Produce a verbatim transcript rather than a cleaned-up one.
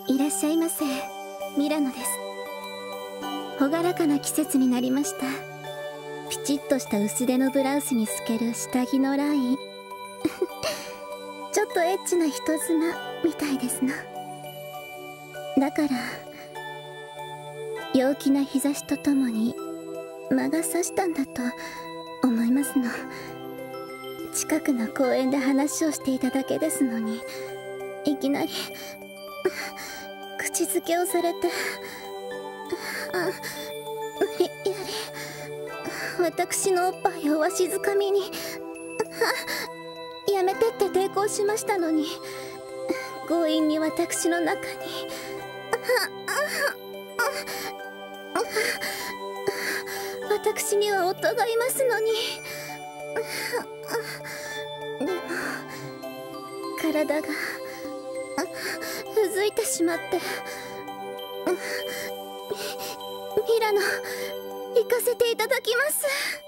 いらっしゃいませ。ミラノです。朗らかな季節になりました。ピチッとした薄手のブラウスに透ける下着のラインちょっとエッチな人妻みたいですな。だから陽気な日差しとともに魔が差したんだと思いますの。近くの公園で話をしていただけですのに、いきなり口づけをされて、あ、無理やり私のおっぱいをわしづかみに、あ、やめてって抵抗しましたのに、強引に私の中に、私には夫がいますのに、でも体がうずいてしまって、ミラノ行かせていただきます。